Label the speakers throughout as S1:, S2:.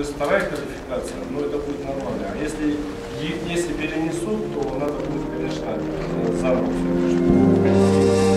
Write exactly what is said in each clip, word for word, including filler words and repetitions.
S1: есть вторая квалификация, ну это будет нормально. А если, если перенесут, то надо будет, конечно, заново все это.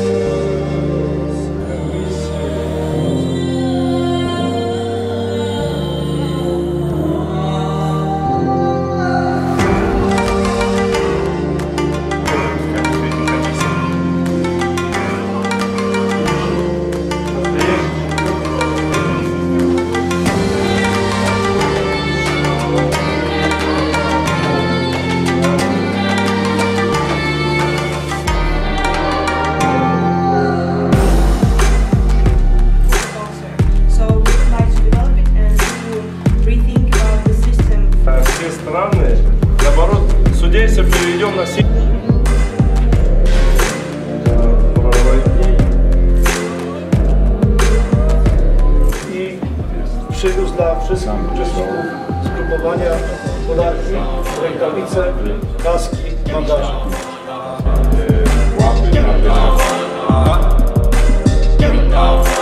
S1: Все страны, наоборот, судей все переведем на сеть.
S2: I przywiózł dla wszystkich uczestników zgrupowania podarki, rękawice, kaski, bandaże.
S3: Łapy na